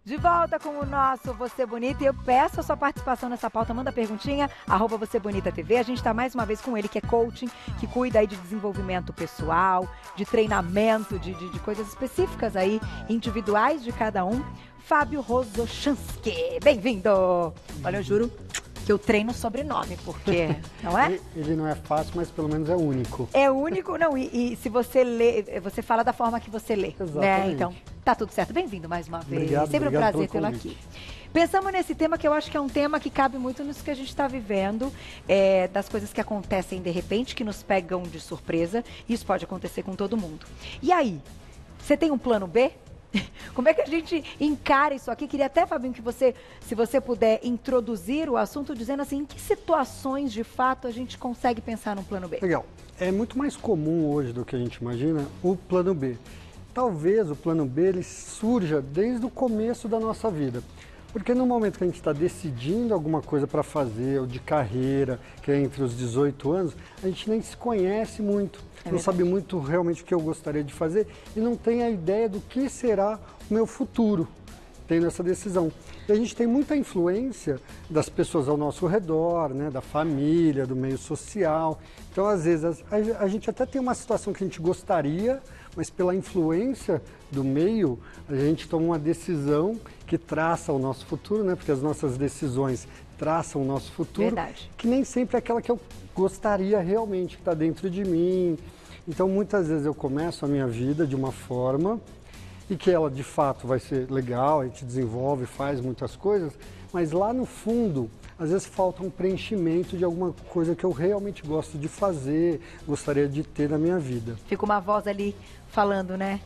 De volta com o nosso Você Bonita, e eu peço a sua participação nessa pauta, manda perguntinha, @VocêBonitaTV. A gente está mais uma vez com ele, que é coaching, que cuida aí de desenvolvimento pessoal, de treinamento, de coisas específicas aí, individuais de cada um. Fábio Rosochansky, bem-vindo! Olha, eu juro que eu treino sobrenome, porque, não é? Ele não é fácil, mas pelo menos é único. É único, não, e se você lê, você fala da forma que você lê, exatamente, né? Então, tá tudo certo. Bem-vindo mais uma vez. Obrigado, Sempre um prazer tê-lo convite. aqui. Pensamos nesse tema, que eu acho que é um tema que cabe muito nisso que a gente está vivendo, das coisas que acontecem de repente, que nos pegam de surpresa. Isso pode acontecer com todo mundo. E aí, você tem um plano B? Como é que a gente encara isso aqui? Queria até, Fabinho, que você, se você puder introduzir o assunto, dizendo assim, em que situações, de fato, a gente consegue pensar num plano B? Legal. É muito mais comum hoje do que a gente imagina o plano B. Talvez o plano B ele surja desde o começo da nossa vida. Porque no momento que a gente está decidindo alguma coisa para fazer, ou de carreira, que é entre os 18 anos, a gente nem se conhece muito, não sabe muito realmente o que eu gostaria de fazer e não tem a ideia do que será o meu futuro, tendo essa decisão. E a gente tem muita influência das pessoas ao nosso redor, né, da família, do meio social. Então, às vezes, a gente até tem uma situação que a gente gostaria, mas pela influência do meio, a gente toma uma decisão que traça o nosso futuro, né? Porque as nossas decisões traçam o nosso futuro. Verdade. Que nem sempre é aquela que eu gostaria realmente, que está dentro de mim. Então, muitas vezes eu começo a minha vida de uma forma e que ela, de fato, vai ser legal, a gente desenvolve, faz muitas coisas, mas lá no fundo, às vezes falta um preenchimento de alguma coisa que eu realmente gosto de fazer, gostaria de ter na minha vida. Fica uma voz ali falando, né?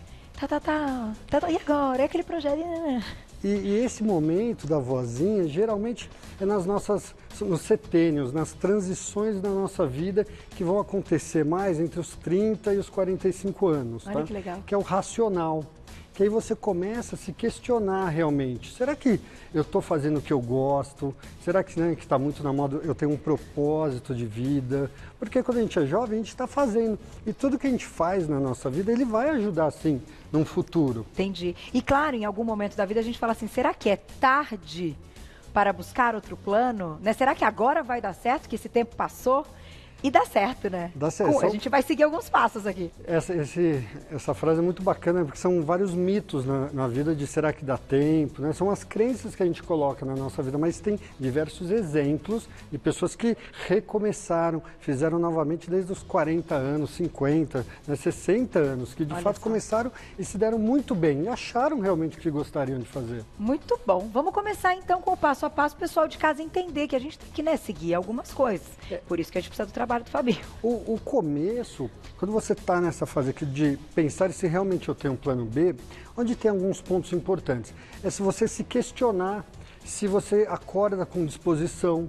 E agora? É aquele projeto... E esse momento da vozinha, geralmente, é nos setênios, nas transições da nossa vida, que vão acontecer mais entre os 30 e os 45 anos. Olha, tá? que legal. Que é o racional. Que aí você começa a se questionar realmente. Será que eu estou fazendo o que eu gosto? Será que está muito na moda, eu tenho um propósito de vida? Porque quando a gente é jovem, a gente está fazendo. E tudo que a gente faz na nossa vida, ele vai ajudar, sim, num futuro. Entendi. E claro, em algum momento da vida a gente fala assim, será que é tarde para buscar outro plano? Né? Será que agora vai dar certo, que esse tempo passou? E dá certo, né? Dá certo. A gente vai seguir alguns passos aqui. Essa frase é muito bacana, porque são vários mitos na vida de será que dá tempo, né? São as crenças que a gente coloca na nossa vida, mas tem diversos exemplos de pessoas que recomeçaram, fizeram novamente desde os 40 anos, 50, né, 60 anos, que de fato começaram e se deram muito bem, e acharam realmente o que gostariam de fazer. Muito bom. Vamos começar então com o passo a passo, o pessoal de casa entender que a gente tem que, né, seguir algumas coisas. Por isso que a gente precisa do trabalho do Fabinho. O começo, quando você está nessa fase aqui de pensar se realmente eu tenho um plano B, onde tem alguns pontos importantes, é se você se questionar se você acorda com disposição,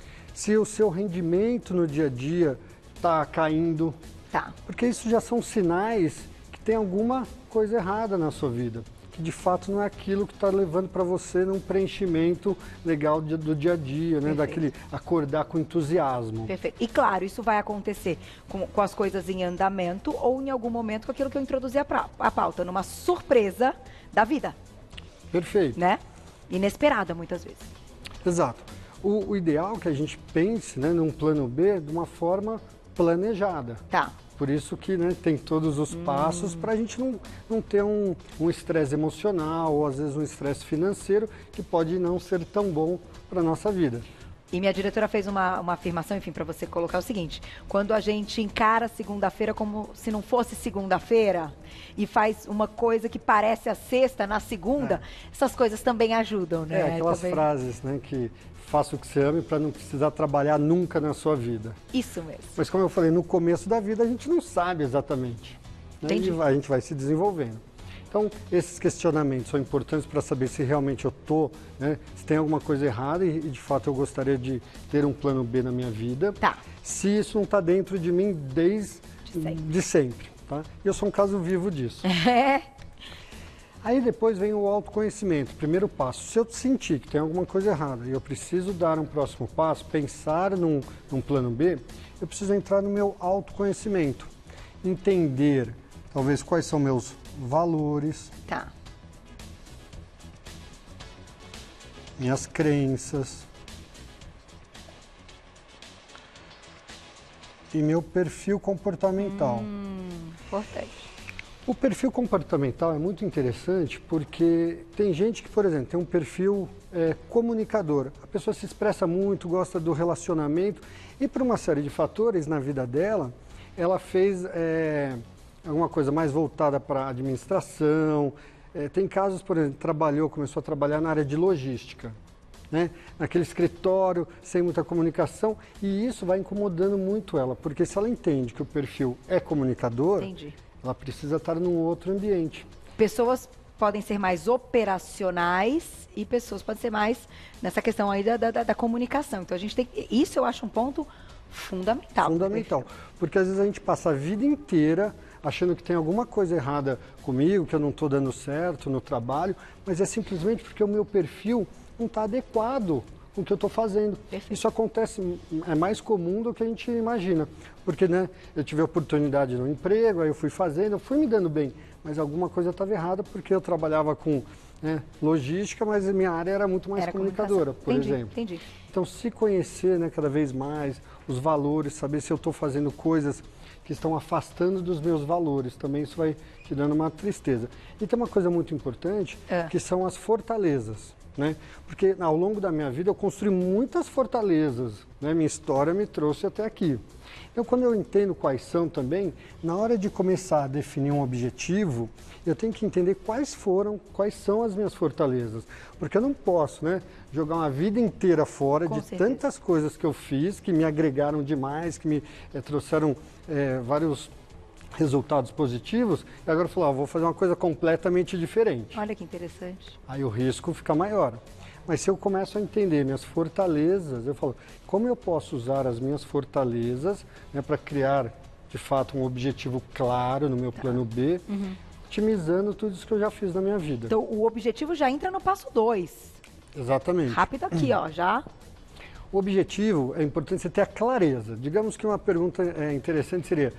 se o seu rendimento no dia a dia está caindo, porque isso já são sinais que tem alguma coisa errada na sua vida, que de fato não é aquilo que está levando para você num preenchimento legal do dia a dia, né? Daquele acordar com entusiasmo. Perfeito. E claro, isso vai acontecer com as coisas em andamento ou em algum momento com aquilo que eu introduzi a pauta, numa surpresa da vida. Perfeito. Né? Inesperada, muitas vezes. Exato. O ideal é que a gente pense, né, num plano B de uma forma planejada. Tá. Por isso que, né, tem todos os passos para a gente não ter um estresse emocional ou às vezes um estresse financeiro que pode não ser tão bom para a nossa vida. E minha diretora fez uma afirmação, enfim, para você colocar o seguinte: quando a gente encara segunda-feira como se não fosse segunda-feira e faz uma coisa que parece a sexta na segunda, essas coisas também ajudam, né? Aquelas frases, né, que faça o que você ame para não precisar trabalhar nunca na sua vida. Isso mesmo. Mas como eu falei, no começo da vida a gente não sabe exatamente. Né? Entendi. E a gente vai se desenvolvendo. Então, esses questionamentos são importantes para saber se realmente eu estou, né, se tem alguma coisa errada e de fato eu gostaria de ter um plano B na minha vida. Tá. Se isso não está dentro de mim desde sempre. Tá? E eu sou um caso vivo disso. Aí depois vem o autoconhecimento, primeiro passo. Se eu sentir que tem alguma coisa errada e eu preciso dar um próximo passo, pensar num plano B, eu preciso entrar no meu autoconhecimento. Entender, talvez, quais são meus valores. Tá. minhas crenças e meu perfil comportamental. Importante. O perfil comportamental é muito interessante porque tem gente que, por exemplo, tem um perfil comunicador. A pessoa se expressa muito, gosta do relacionamento e por uma série de fatores na vida dela, ela fez alguma coisa mais voltada para a administração. Tem casos, por exemplo, começou a trabalhar na área de logística, né? Naquele escritório, sem muita comunicação, e isso vai incomodando muito ela, porque se ela entende que o perfil é comunicador, Entendi. ela precisa estar num outro ambiente. Pessoas podem ser mais operacionais e pessoas podem ser mais nessa questão aí da comunicação. Então, a gente tem... Isso eu acho um ponto fundamental. Fundamental, porque às vezes a gente passa a vida inteira achando que tem alguma coisa errada comigo, que eu não estou dando certo no trabalho, mas é simplesmente porque o meu perfil não está adequado com o que eu estou fazendo. Perfeito. Isso acontece, é mais comum do que a gente imagina, porque né, eu tive a oportunidade no emprego, aí eu fui fazendo, eu fui me dando bem, mas alguma coisa estava errada porque eu trabalhava com logística, mas a minha área era muito mais comunicadora, por exemplo. Entendi. Então, se conhecer cada vez mais os valores, saber se eu estou fazendo coisas que estão afastando dos meus valores, também isso vai te dando uma tristeza. E tem uma coisa muito importante, que são as fortalezas, né? Porque ao longo da minha vida eu construí muitas fortalezas, né? Minha história me trouxe até aqui. Então, quando eu entendo quais são também, na hora de começar a definir um objetivo, eu tenho que entender quais são as minhas fortalezas. Porque eu não posso, né, jogar uma vida inteira fora de tantas coisas que eu fiz, que me agregaram demais, que me trouxeram vários resultados positivos, e agora falar, vou fazer uma coisa completamente diferente. Olha que interessante. Aí o risco fica maior. Mas se eu começo a entender minhas fortalezas, eu falo, como eu posso usar as minhas fortalezas, né, para criar, de fato, um objetivo claro no meu plano B, otimizando tudo isso que eu já fiz na minha vida. Então, o objetivo já entra no passo 2. Exatamente. Rápido aqui, ó, já. O objetivo, é importante você ter a clareza. Digamos que uma pergunta interessante seria,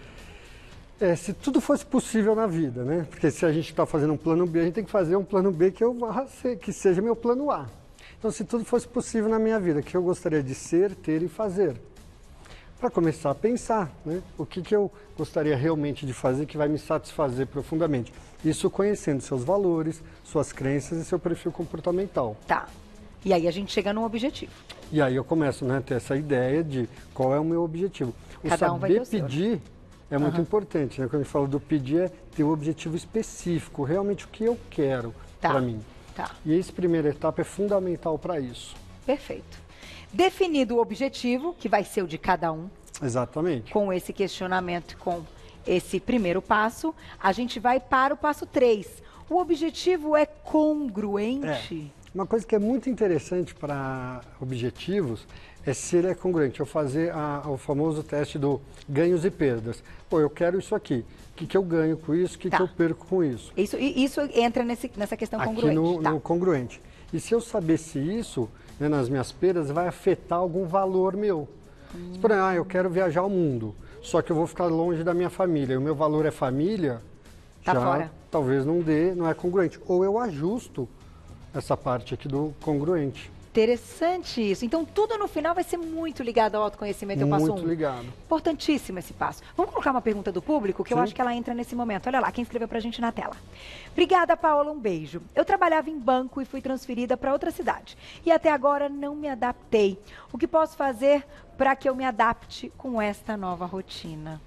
se tudo fosse possível na vida, né? Porque se a gente está fazendo um plano B, a gente tem que fazer um plano B que seja meu plano A. Então, se tudo fosse possível na minha vida, o que eu gostaria de ser, ter e fazer? Para começar a pensar, né? O que eu gostaria realmente de fazer que vai me satisfazer profundamente. Isso conhecendo seus valores, suas crenças e seu perfil comportamental. Tá. E aí a gente chega num objetivo. E aí eu começo, né, a ter essa ideia de qual é o meu objetivo. O Cada um vai ter o saber seu, pedir é muito importante, né? Quando a gente fala do pedir, é ter um objetivo específico, realmente o que eu quero para mim. Tá. E essa primeira etapa é fundamental para isso. Perfeito. Definido o objetivo, que vai ser o de cada um, Exatamente. com esse questionamento, com esse primeiro passo, a gente vai para o passo 3. O objetivo é congruente? Uma coisa que é muito interessante para objetivos é se ele é congruente. Eu fazer o famoso teste do ganhos e perdas. Pô, eu quero isso aqui. O que eu ganho com isso? O que eu perco com isso? Isso entra nessa questão aqui congruente. No congruente. E se eu saber se isso, né, nas minhas perdas, vai afetar algum valor meu. Se, por exemplo, eu quero viajar ao mundo, só que eu vou ficar longe da minha família, e o meu valor é família, Fora. Talvez não é congruente. Ou eu ajusto essa parte aqui do congruente. Interessante isso. Então, tudo no final vai ser muito ligado ao autoconhecimento. Eu passo Muito ligado. Importantíssimo esse passo. Vamos colocar uma pergunta do público, que eu acho que ela entra nesse momento. Olha lá, quem escreveu pra gente na tela. Obrigada, Paola, um beijo. Eu trabalhava em banco e fui transferida para outra cidade. E até agora não me adaptei. O que posso fazer para que eu me adapte com esta nova rotina?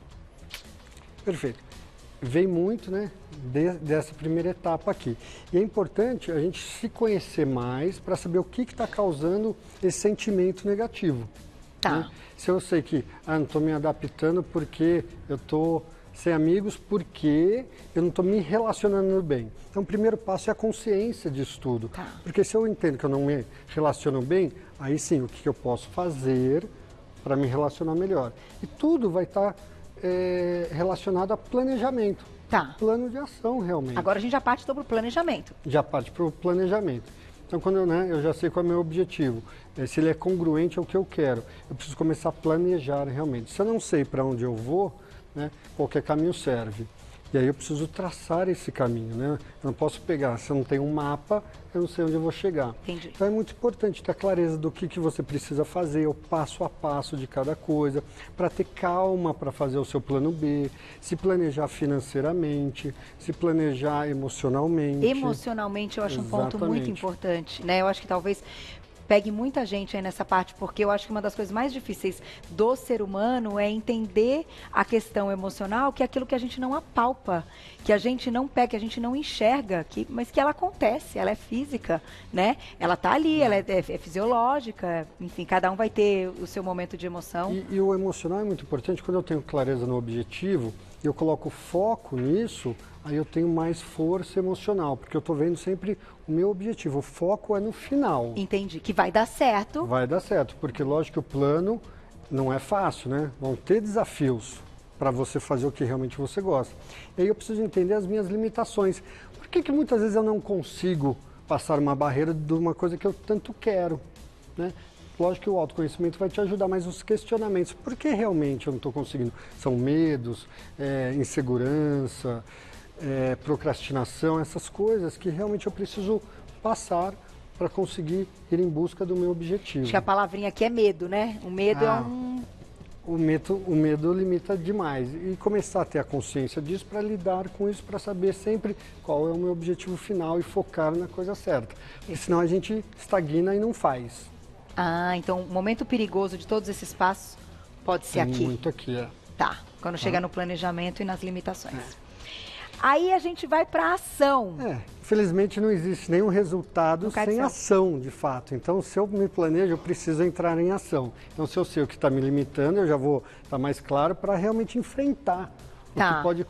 Perfeito. Vem muito, né, dessa primeira etapa aqui. E é importante a gente se conhecer mais para saber o que está causando esse sentimento negativo. Tá. Né? Se eu sei que não estou me adaptando porque eu estou sem amigos, porque eu não estou me relacionando bem. Então, o primeiro passo é a consciência disso tudo. Tá. Porque se eu entendo que eu não me relaciono bem, aí sim, o que eu posso fazer para me relacionar melhor? E tudo vai estar relacionado a planejamento. Tá. Plano de ação, realmente. Agora a gente já parte sobre o planejamento. Já parte para o planejamento. Então, quando eu já sei qual é o meu objetivo, se ele é congruente ao que eu quero, eu preciso começar a planejar realmente. Se eu não sei para onde eu vou, né, qualquer caminho serve. E aí eu preciso traçar esse caminho, né? Eu não posso pegar, se eu não tenho um mapa, eu não sei onde eu vou chegar. Entendi. Então é muito importante ter a clareza do que você precisa fazer, o passo a passo de cada coisa, para ter calma para fazer o seu plano B, se planejar financeiramente, se planejar emocionalmente. Emocionalmente eu acho um ponto muito Exatamente. importante, né? Eu acho que talvez pegue muita gente aí nessa parte, porque eu acho que uma das coisas mais difíceis do ser humano é entender a questão emocional, que é aquilo que a gente não apalpa, que a gente não pega, que a gente não enxerga, mas que ela acontece, ela é física, né? Ela tá ali, ela é fisiológica, enfim, cada um vai ter o seu momento de emoção. E o emocional é muito importante, quando eu tenho clareza no objetivo, eu coloco foco nisso, aí eu tenho mais força emocional, porque eu estou vendo sempre o meu objetivo, o foco é no final. Entendi, que vai dar certo. Vai dar certo, porque lógico que o plano não é fácil, né? Vão ter desafios para você fazer o que realmente você gosta. E aí eu preciso entender as minhas limitações. Por que muitas vezes eu não consigo passar uma barreira de uma coisa que eu tanto quero, né? Lógico que o autoconhecimento vai te ajudar, mas os questionamentos, por que realmente eu não estou conseguindo? São medos, insegurança, procrastinação, essas coisas que realmente eu preciso passar para conseguir ir em busca do meu objetivo. Acho que a palavrinha aqui é medo, né? O medo é um... O medo limita demais. E começar a ter a consciência disso para lidar com isso, para saber sempre qual é o meu objetivo final e focar na coisa certa. Porque senão a gente estagna e não faz. Ah, então o momento perigoso de todos esses passos pode ser aqui. Muito aqui, Tá, quando chegar no planejamento e nas limitações. Aí a gente vai para a ação. Infelizmente não existe nenhum resultado sem ação, de fato. Então, se eu me planejo, eu preciso entrar em ação. Então, se eu sei o que está me limitando, eu já vou estar mais claro para realmente enfrentar o que pode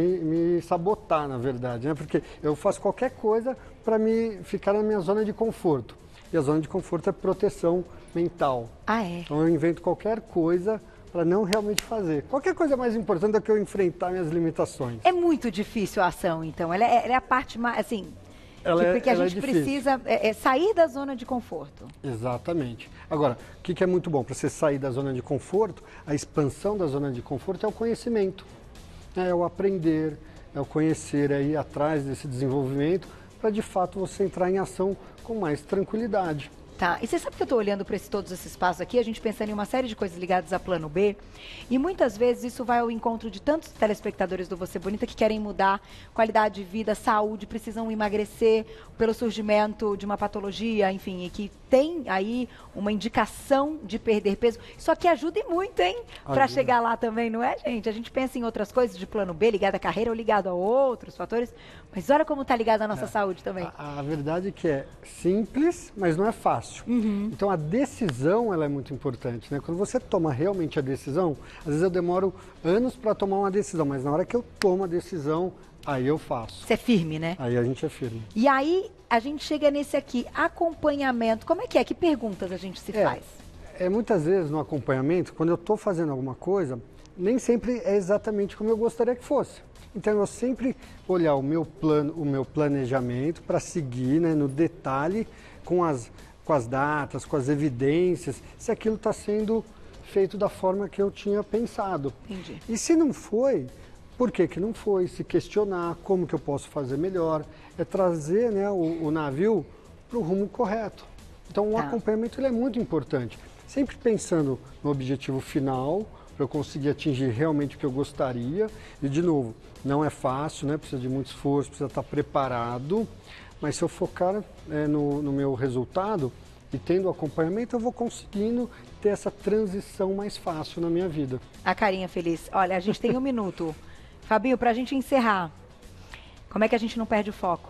me sabotar, na verdade, né? Porque eu faço qualquer coisa para ficar na minha zona de conforto. E a zona de conforto é proteção mental. Então eu invento qualquer coisa para não realmente fazer. Qualquer coisa é mais importante do que eu enfrentar minhas limitações. É muito difícil a ação, então. Ela é a parte mais, assim... Porque a gente precisa sair da zona de conforto. Exatamente. Agora, o que é muito bom para você sair da zona de conforto? A expansão da zona de conforto é o conhecimento. É o aprender, é o conhecer, é ir atrás desse desenvolvimento para, de fato, você entrar em ação com mais tranquilidade. Tá, e você sabe que eu estou olhando para todos esses passos aqui, a gente pensando em uma série de coisas ligadas a plano B, e muitas vezes isso vai ao encontro de tantos telespectadores do Você Bonita que querem mudar qualidade de vida, saúde, precisam emagrecer pelo surgimento de uma patologia, enfim, e que tem aí uma indicação de perder peso. Isso aqui ajuda e muito, hein? Para chegar lá também, não é, gente? A gente pensa em outras coisas de plano B, ligado à carreira ou ligado a outros fatores, mas olha como está ligado à nossa saúde também. A verdade é que é simples, mas não é fácil. Então a decisão ela é muito importante, né? Quando você toma realmente a decisão, às vezes eu demoro anos para tomar uma decisão, mas na hora que eu tomo a decisão, aí eu faço. Você é firme, né? Aí a gente é firme. E aí a gente chega nesse aqui, acompanhamento. Como é? Que perguntas a gente se faz? Muitas vezes no acompanhamento, quando eu estou fazendo alguma coisa, nem sempre é exatamente como eu gostaria que fosse. Então eu sempre olhar o meu plano, o meu planejamento para seguir, né, no detalhe com as datas, com as evidências, se aquilo está sendo feito da forma que eu tinha pensado. Entendi. E se não foi, por que não foi? Se questionar, como que eu posso fazer melhor, é trazer, né, o navio para o rumo correto. Então o acompanhamento ele é muito importante, sempre pensando no objetivo final, para eu conseguir atingir realmente o que eu gostaria. E de novo, não é fácil, né? Precisa de muito esforço, precisa estar preparado, mas se eu focar no meu resultado e tendo acompanhamento, eu vou conseguindo ter essa transição mais fácil na minha vida. A carinha feliz. Olha, a gente tem 1 minuto. Fabinho, para a gente encerrar, como é que a gente não perde o foco?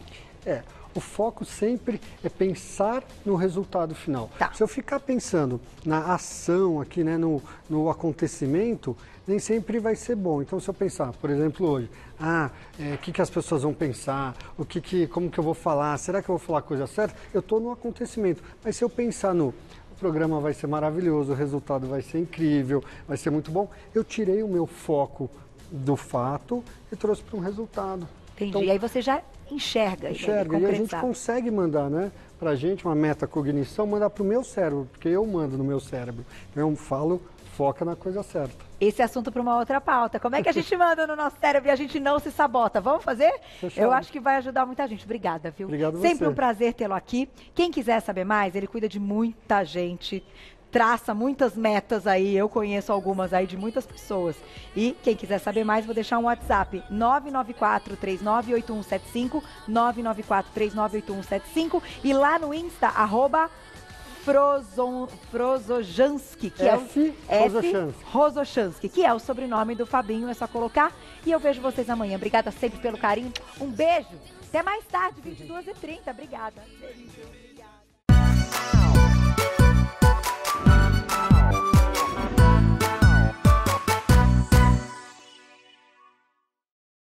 O foco sempre é pensar no resultado final. Se eu ficar pensando na ação aqui, né, no acontecimento, nem sempre vai ser bom. Então, se eu pensar, por exemplo, hoje, o que as pessoas vão pensar, como que eu vou falar, será que eu vou falar a coisa certa? Eu estou no acontecimento. Mas se eu pensar o programa vai ser maravilhoso, o resultado vai ser incrível, vai ser muito bom, eu tirei o meu foco do fato e trouxe para um resultado. Entendi. Então, e aí você já enxerga e a gente consegue mandar, né, para a gente uma metacognição, mandar para o meu cérebro, porque eu mando no meu cérebro. Então eu falo foca na coisa certa. Esse assunto para uma outra pauta. Como é que a gente manda no nosso cérebro e a gente não se sabota? Vamos fazer? Fechado. Eu acho que vai ajudar muita gente. Obrigada, viu? Obrigado Sempre você. um prazer tê-lo aqui. Quem quiser saber mais, ele cuida de muita gente, traça muitas metas aí, eu conheço algumas aí de muitas pessoas. E quem quiser saber mais, vou deixar um WhatsApp, 994-398175, 994-398175, e lá no Insta, @Frozojansky, que Rozochansky, que é o sobrenome do Fabinho, é só colocar. E eu vejo vocês amanhã. Obrigada sempre pelo carinho. Um beijo. Até mais tarde, 22h30. Obrigada. Beijo.